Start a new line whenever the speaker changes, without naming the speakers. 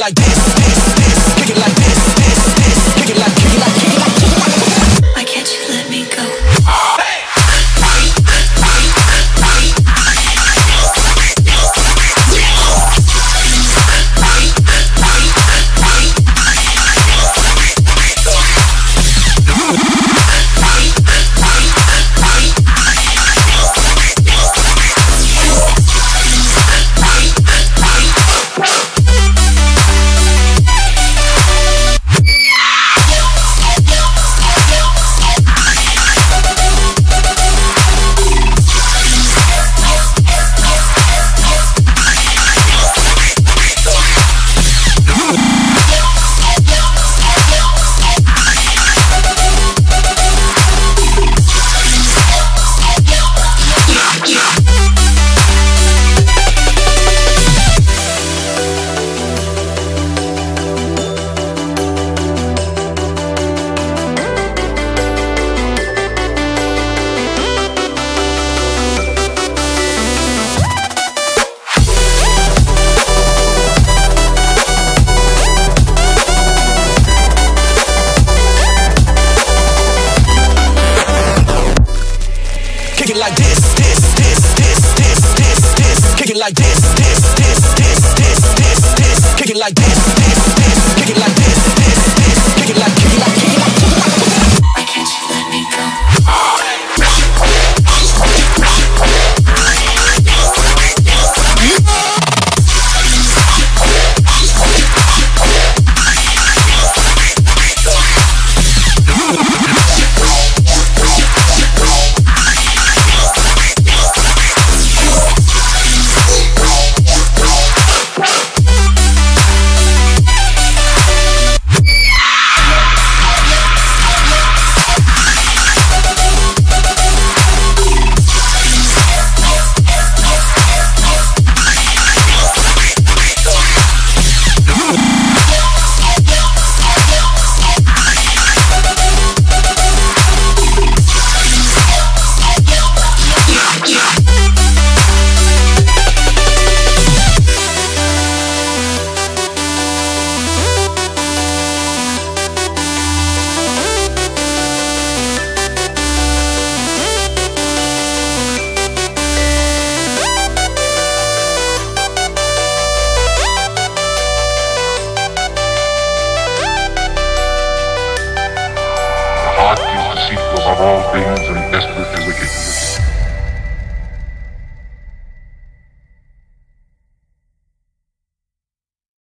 like this, kick it like this, kick it like, kick it like, kick it like, kick it like.
Why can't you let me go?
Kick it like this, kick it like this, kick it like this, kick it like this, kick it like, kick it like, kick it like, kick it like.
Why can't you let me go?
Heart is deceitful above all things and desperately wicked.